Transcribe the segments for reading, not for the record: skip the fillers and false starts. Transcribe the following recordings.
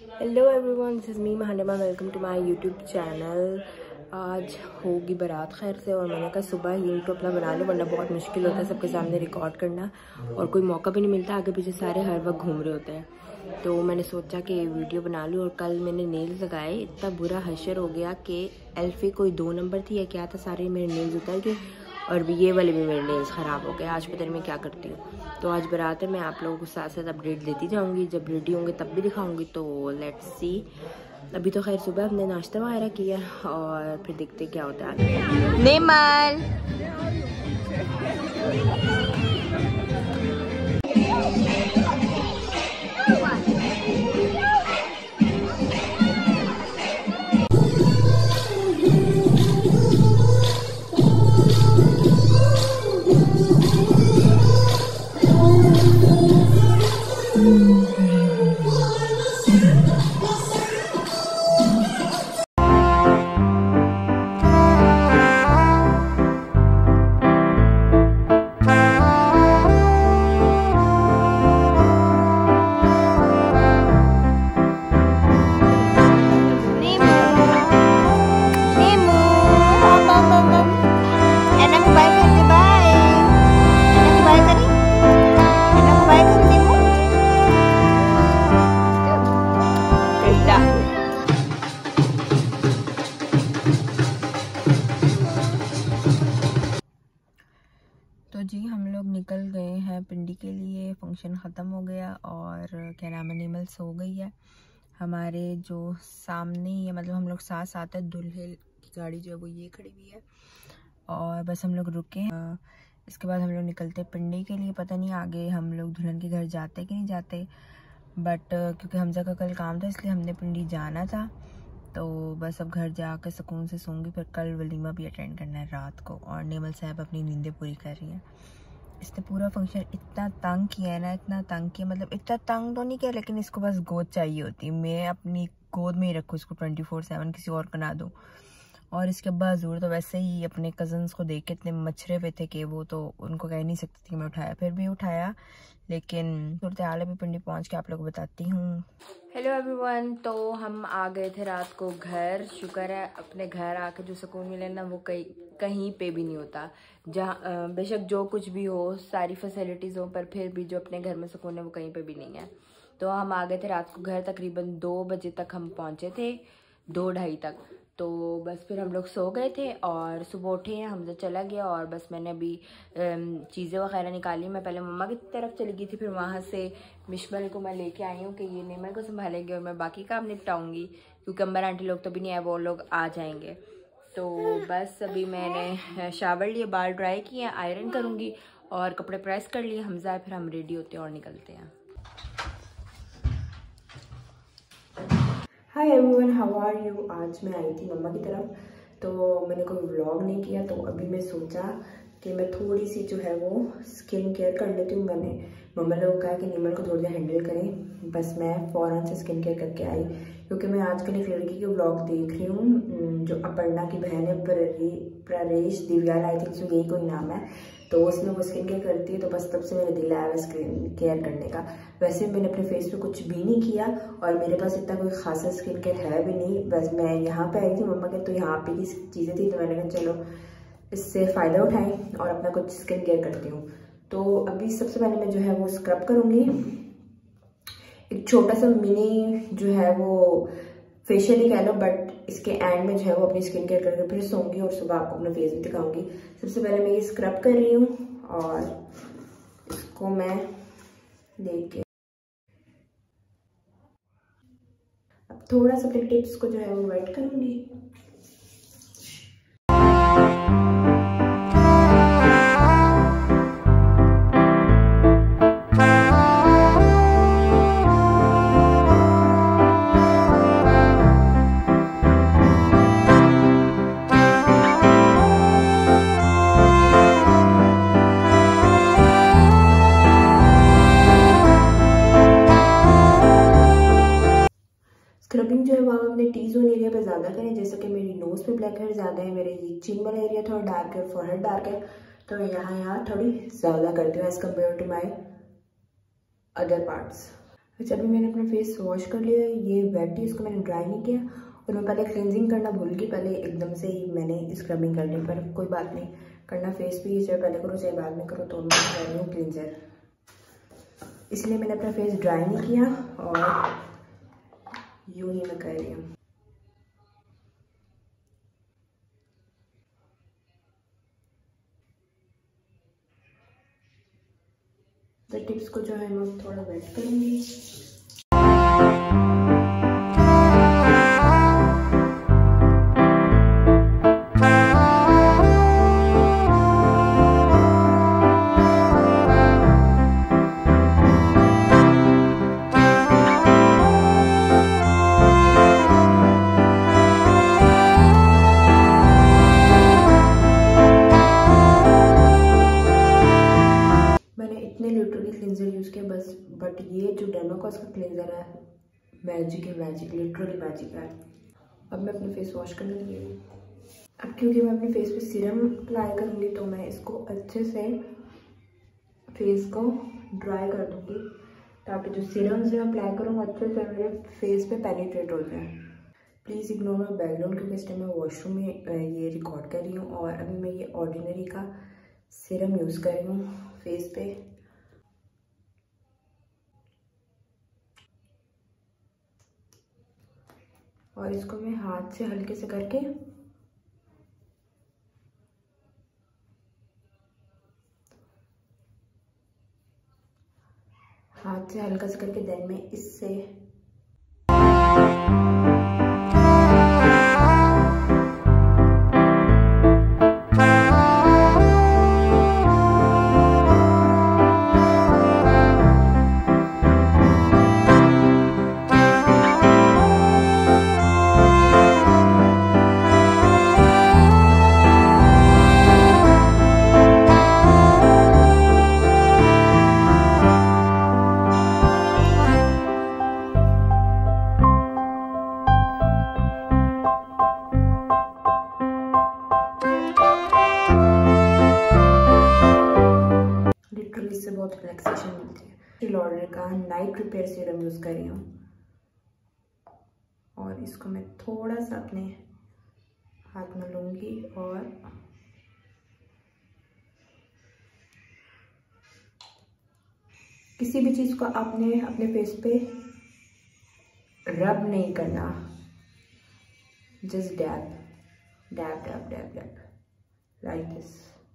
Hello everyone, this is me Mahanima. Welcome to my YouTube channel. आज होगी बारात खैर से और मैंने कहा सुबह ही इंट्रो अपना बना लूँ, वरना बहुत मुश्किल होता है सबके सामने रिकॉर्ड करना और कोई मौका भी नहीं मिलता। आगे पीछे सारे हर वक्त घूम रहे होते हैं, तो मैंने सोचा कि वीडियो बना लूँ। और कल मैंने नेल्स लगाए, इतना बुरा हशर हो गया कि एल्फी कोई 2 नंबर थी या क्या था, सारे मेरे नेल्स उतर गए और भी ये वाले भी मेरे नेल्स ख़राब हो गए। आज पता नहीं मैं क्या करती हूँ। तो आज बारात है, मैं आप लोगों को साथ साथ अपडेट देती जाऊँगी, जब रेडी होंगे तब भी दिखाऊँगी। तो लेट्स सी। अभी तो खैर सुबह हमने नाश्ता वगैरह किया और फिर देखते क्या होता है। नेमल तो जी हम लोग निकल गए हैं पिंडी के लिए। फंक्शन ख़त्म हो गया और क्या नाम है, नेमल सो गई है। हमारे जो सामने ही है, मतलब हम लोग साथ साथ है, दूल्हे की गाड़ी जो है वो ये खड़ी हुई है और बस हम लोग रुके हैं। इसके बाद हम लोग निकलते पिंडी के लिए। पता नहीं आगे हम लोग दुल्हन के घर जाते कि नहीं जाते, बट क्योंकि हमजा का कल काम था इसलिए हमने पिंडी जाना था। तो बस अब घर जाकर सुकून से सोऊंगी, फिर कल वलीमा भी अटेंड करना है रात को। और नेमल साहब अपनी नींदें पूरी कर रही हैं। इसने पूरा फंक्शन इतना तंग किया है ना, इतना तंग किया, मतलब इतना तंग तो नहीं किया, लेकिन इसको बस गोद चाहिए होती है। मैं अपनी गोद में ही रखूँ इसको 24/7, किसी और को ना दूँ। और इसके बावजूद तो वैसे ही अपने कज़न्स को देख के इतने मछरे हुए थे कि वो तो उनको कह नहीं सकती थी कि मैं उठाया, फिर भी उठाया। लेकिन सूरत हाल अभी पिंडी पहुँच के आप लोग को बताती हूँ। हेलो एवरीवन, तो हम आ गए थे रात को घर। शुक्र है अपने घर आके जो सुकून मिले ना, वो कहीं पे भी नहीं होता। जहाँ बेशक जो कुछ भी हो, सारी फैसिलिटीज़ हो, पर फिर भी जो अपने घर में सुकून है वो कहीं पे भी नहीं है। तो हम आ गए थे रात को घर, तकरीबन 2 बजे तक हम पहुँचे थे, 2-2:30 तक। तो बस फिर हम लोग सो गए थे और सुबह उठे हैं, हमजा चला गया और बस मैंने अभी चीज़ें वगैरह निकाली। मैं पहले मम्मा की तरफ चली गई थी, फिर वहाँ से मिशमल को मैं लेके आई हूँ कि ये नेमल को संभालेंगे और मैं बाकी काम निपटाऊँगी, क्योंकि अम्बर आंटी लोग तो भी नहीं आए, वो लोग आ जाएंगे। तो बस अभी मैंने शावर लिए, बाल ड्राई किए, आयरन करूँगी और कपड़े प्रेस कर लिए। हमजा फिर हम रेडी होते हैं और निकलते हैं। Hi everyone, how are you. आज मैं आई थी मम्मा की तरफ, तो मैंने कोई व्लॉग नहीं किया। तो अभी मैं सोचा कि मैं थोड़ी सी जो है वो स्किन केयर कर लेती हूँ। मैंने मम्मा लोग कहा कि नेमल को थोड़ी देर हैंडल करें, बस मैं फ़ौरन से स्किन केयर करके आई। क्योंकि मैं आजकल एक लड़की के व्लॉग देख रही हूँ जो अपर्णा की बहन है, प्ररेश दिव्याल, आई थिंक सो यही कोई नाम है। तो उसमें वो स्किन केयर करती है, तो बस तब से मेरा दिल आया स्किन केयर करने का। वैसे मैंने अपने फेस पे कुछ भी नहीं किया और मेरे पास इतना कोई खासा स्किन केयर है भी नहीं। बस मैं यहाँ पे आई थी मम्मा के, तो यहाँ पे की चीज़ें थी, तो मैंने कहा चलो इससे फ़ायदा उठाएं और अपना कुछ स्किन केयर करती हूँ। तो अभी सबसे पहले मैं जो है वो स्क्रब करूँगी। एक छोटा सा मिनी जो है वो फेशियल ही कह लो, बट इसके एंड में जो है वो अपनी स्किन केयर करके फिर सोऊंगी और सुबह आपको अपना फेस भी दिखाऊंगी। सबसे पहले मैं ये स्क्रब कर रही हूँ और इसको मैं लेके अब थोड़ा सा अपने टिप्स को जो है वो वेट करूंगी। स्क्रबिंग जो है वो आप अपने टी जोन एरिया पे ज़्यादा करें। जैसे कि मेरी नोज़ पे ब्लैक हेड ज़्यादा है, मेरे ये चिन वाला एरिया थोड़ा डार्क है, फोरहेड डार्क है, तो मैं यहाँ थोड़ी ज़्यादा करती हूँ as compare to my other parts. अच्छा, अभी मैंने अपना फेस वॉश कर लिया, ये वेट ही, इसको मैंने ड्राई नहीं किया और मैं पहले क्लिनजिंग करना भूल गई, पहले एकदम से ही मैंने स्क्रबिंग कर ली, पर कोई बात नहीं, करना फेस पे ही, चाहे पहले करो चाहे बाद में करो, तो मैं कर रही हूँ क्लिनजर। इसलिए मैंने अपना फेस ड्राई नहीं किया और यूँ ही मैं कर रही हूँ। तो टिप्स को जो है मैं थोड़ा वेट करूँगी। लिटरली क्लिनजर यूज़ किया बस, बट ये जो डर्माकोस का क्लिनजर है मैजिक है, मैजिक, लिटरली मैजिक है। अब मैं अपने फेस वॉश करने लगी हूँ। अब क्योंकि मैं अपने फेस पे सीरम अप्लाई करूँगी तो मैं इसको अच्छे से फेस को ड्राई कर दूँगी, ताकि जो सीरम से अप्लाई करूँ अच्छे से मेरे फेस पे पेनिट्रेट हो जाए। प्लीज़ इग्नोर माई बैकग्राउंड, क्योंकि इस टाइम मैं वॉशरूम में ये रिकॉर्ड कर रही हूँ और अभी मैं ये ऑर्डिनरी का सीरम यूज़ कर रही हूँ फेस पे। और इसको मैं हाथ से हल्के से करके हल्का से करके देन मैं इससे बहुत रिलैक्सेशन मिलती है। लॉरियल का नाइट रिपेयर सीरम यूज़ कर रही हूँ और इसको मैं थोड़ा सा अपने हाथ में लूँगी और किसी भी चीज़ को आपने अपने फेस पे रब नहीं करना, just dab dab dab dab dab like this.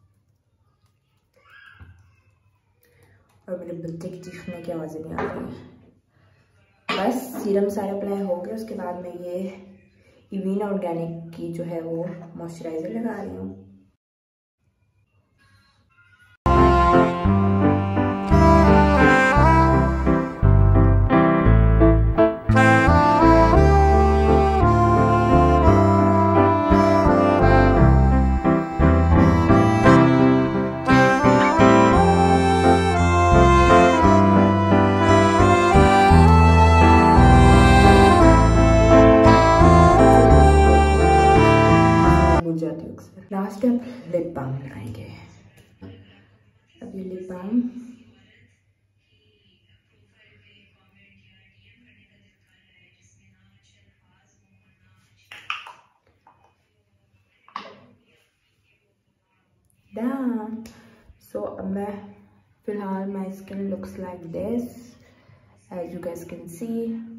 और मेरे बच्चे की चीखने की आवाज़ें नहीं आ रही है। बस सीरम सारा अप्लाई हो गया, उसके बाद मैं ये इवीन ऑर्गेनिक की जो है वो मॉइस्चराइज़र लगा रही हूँ। लास्ट अब लिप बाम लगाएंगे। अब ये लिप बाम डन। सो अब मैं फिलहाल my skin looks like this, as you guys can C.